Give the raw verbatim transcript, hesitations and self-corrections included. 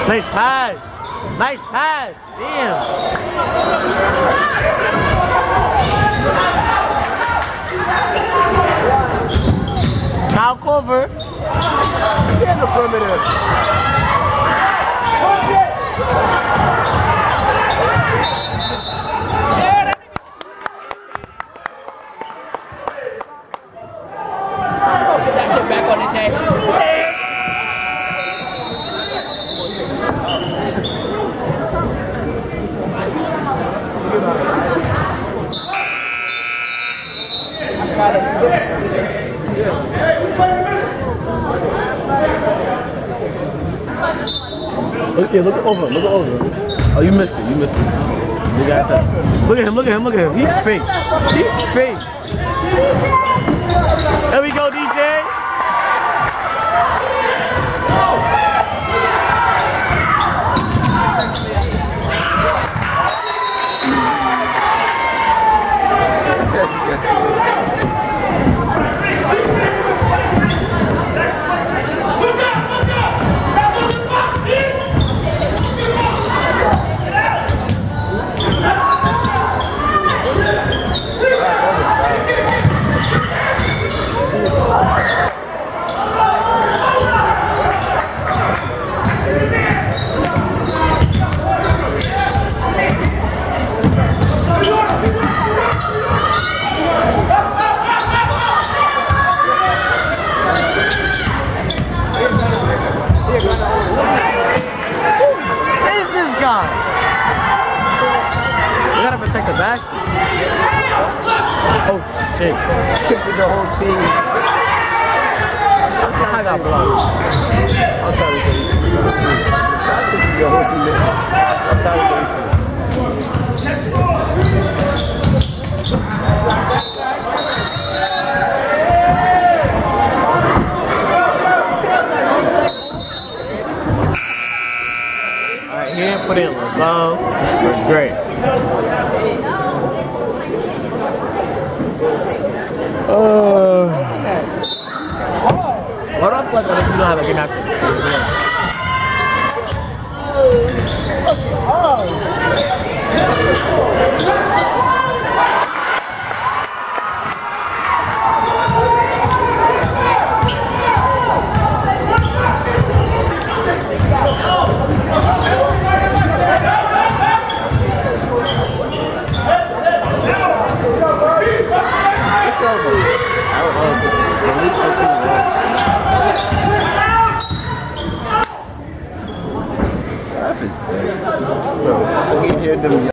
Nice pass. Nice pass. Damn. Kyle Cover. Stay in the perimeter. Put that shit back on his head. Look, yeah, look over, look over. Oh, you missed it, you missed it. You guys have. Look at him, look at him, look at him. He's fake. He's fake. There we go, D J. Protect the basket. Oh shit. Shifted the whole team. I got blocked. I'm sorry to get you. I shifted the whole team missing. I'm sorry to get you. Alright, he didn't put in LeBron. We're great. Uh, what up, like, if you don't have a good napkin? I can hear them.